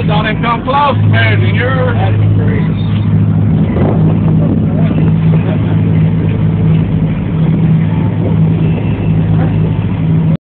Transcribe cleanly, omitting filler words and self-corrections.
don't even come close compared to yours. That's crazy.